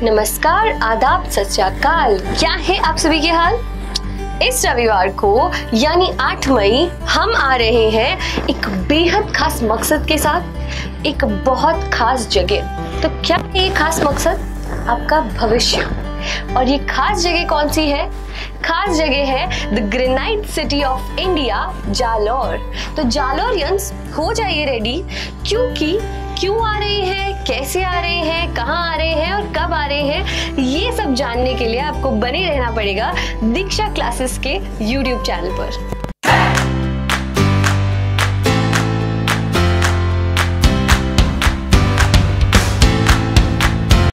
नमस्कार, आदाब, सत श्री अकाल। क्या है आप सभी के हाल? इस रविवार को यानी 8 मई हम आ रहे हैं एक बेहद खास मकसद के साथ, एक बहुत खास जगह। तो क्या है ये खास मकसद? आपका भविष्य। और ये खास जगह कौन सी है? खास जगह है the granite city of India, Jalore. तो जालौरियंस हो जाइए रेडी, क्योंकि क्यों आ रहे हैं, कैसे आ रहे हैं, कहाँ आ रहे हैं और कब आ रहे हैं, ये सब जानने के लिए आपको बने रहना पड़ेगा दीक्षा क्लासेस के YouTube चैनल पर।